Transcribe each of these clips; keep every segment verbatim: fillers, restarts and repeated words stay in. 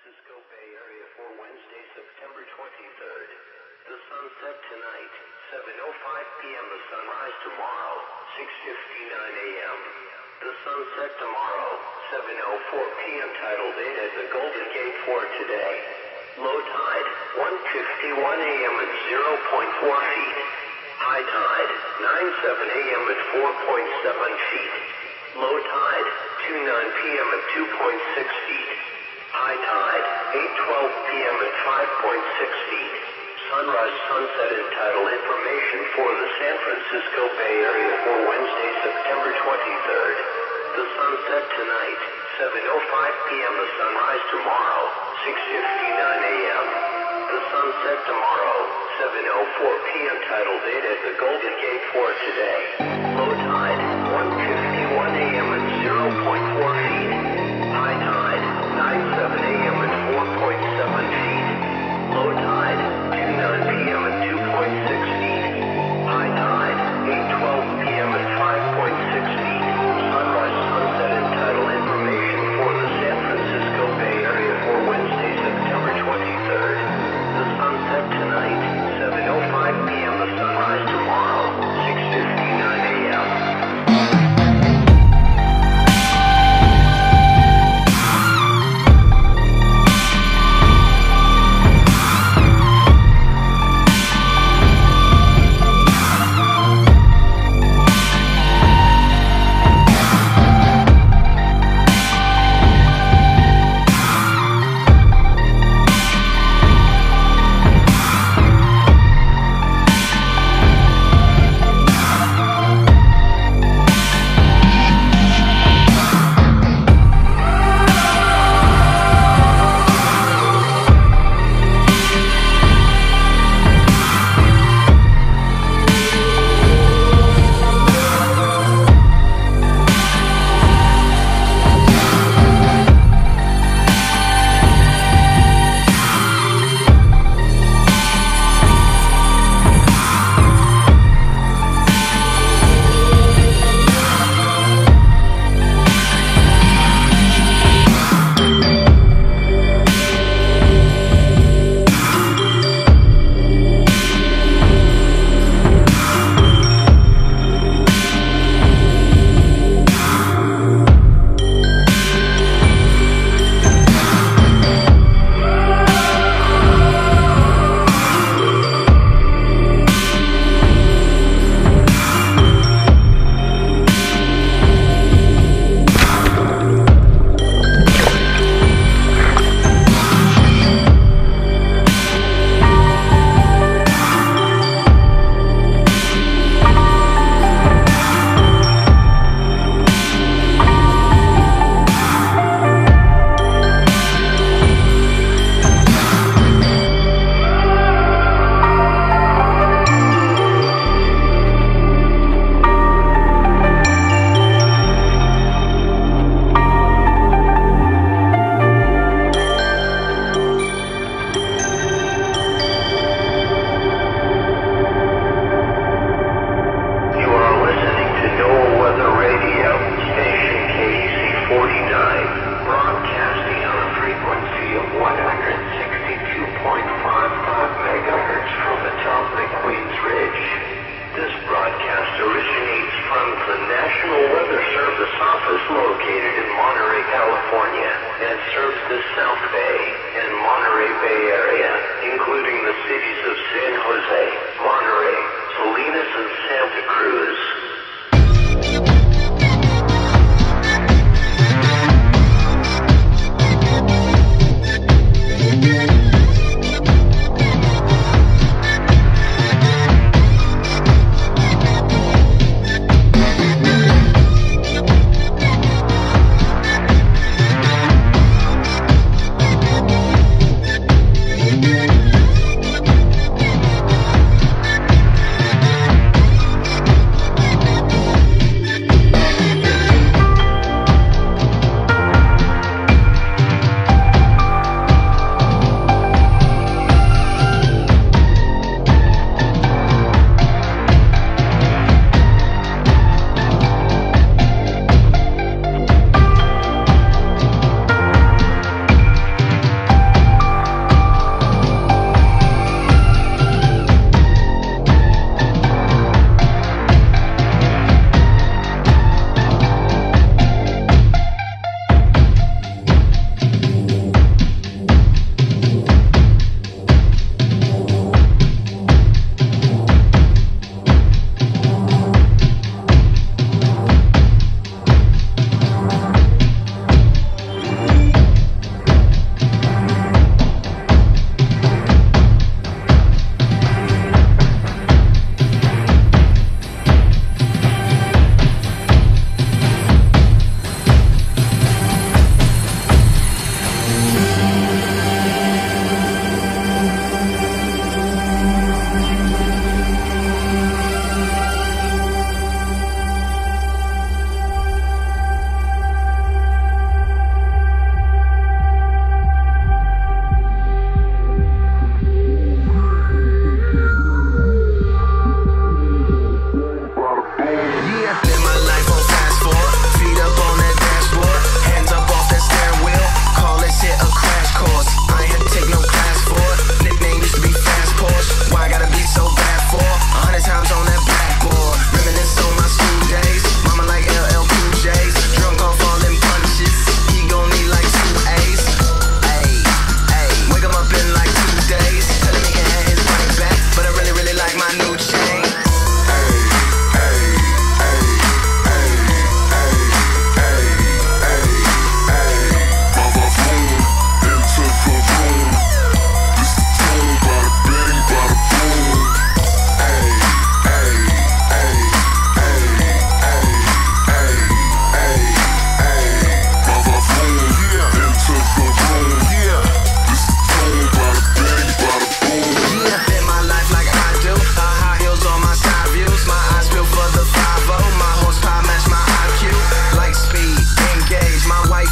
Francisco Bay Area for Wednesday, September twenty-third. The sunset tonight, seven oh five p m The sunrise tomorrow, six fifty-nine a m The sunset tomorrow, seven oh four p m Tidal date at the Golden Gate for today. Low tide, one fifty-one a m at zero point four feet. High tide, nine seven a m at four point seven feet. Low tide, two nine p m at two point six feet. High tide, eight twelve p m at five point six feet. Sunrise, sunset, and tidal information for the San Francisco Bay Area for Wednesday, September twenty-third. The sunset tonight, seven oh five p m The sunrise tomorrow, six fifty-nine a m The sunset tomorrow, seven oh four p m Tidal date at the Golden Gate for today. Low tide, one fifty-one a m at zero point four feet. High tide, nine seven a m at four point seven feet. Low tide, two nine p m at two point six feet. High tide, eight twelve p m at five point six feet. Sunrise, sunset, and tidal information for the San Francisco Bay Area for Wednesday, September twenty-third. The sunset tonight, seven oh five p m The sunrise tomorrow, six fifty-nine a m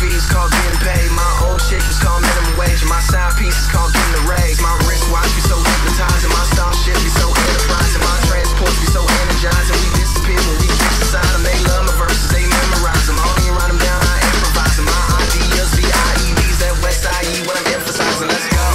fees called getting paid. My old shit is called minimum wage. And my side piece is called getting a raise. My wristwatch be so hypnotizing. My style shit be so enterprising. My transports be so energizing. We disappear when we exercise them. They love my verses, they memorize them. I don't even write them down, I improvise them. My ideas be I E Ds, that West I E, what I'm emphasizing. Let's go.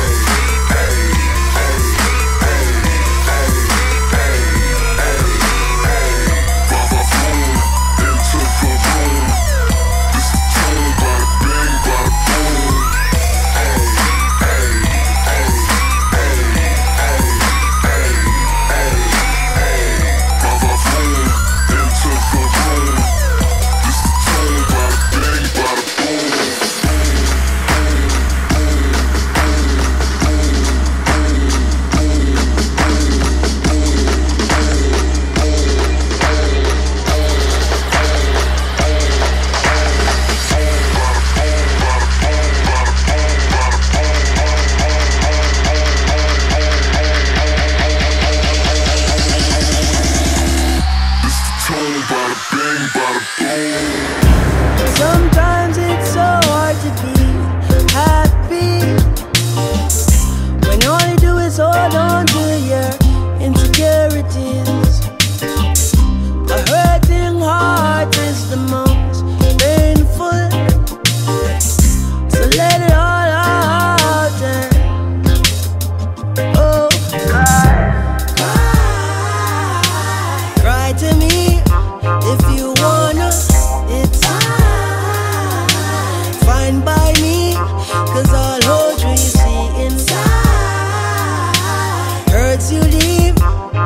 Sometimes it's so hard to be happy when all you do is hold on to your insecurities. A hurting heart is the most painful, so let it all out and oh, cry, cry, cry to me if you wanna. It's fine by me, cause all holes you see inside hurts you deep.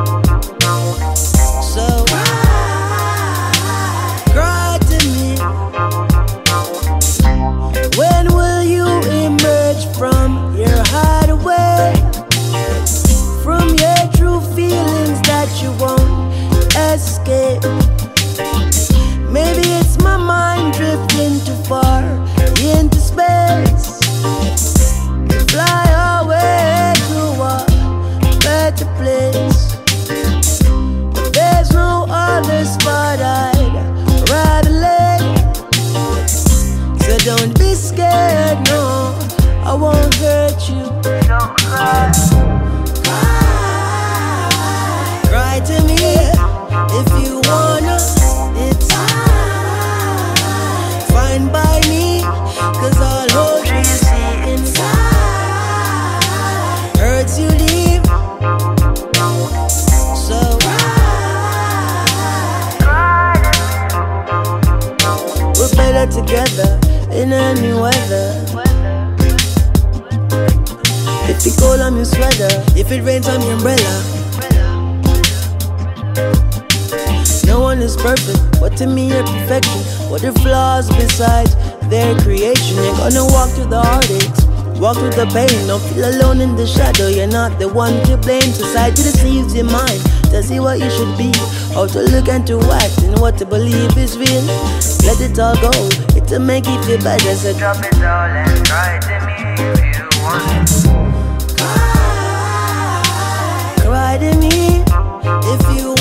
So cry to me. When will you emerge from your hideaway, from your true feelings that you won't escape? Maybe it's my mind drifting too far into space. You fly away to a better place, but there's no other spot I'd rather lay. So don't be scared, no, I won't hurt you. Don't cry, cry, cry to me if you wanna. It's fine by me, cause all hope you see inside hurts you deep. So we're better together in any weather. If it cold, I'm your sweater. If it rains, I'm your umbrella. No one is perfect, but to me you're perfection. What are flaws besides their creation? You're gonna walk through the heartaches, walk through the pain. Don't feel alone in the shadow, you're not the one to blame. Society deceives your mind to see what you should be, how to look and to act, and what to believe is real. Let it all go, it'll make you feel better. So drop it all and cry to me if you want. Cry, cry to me if you want.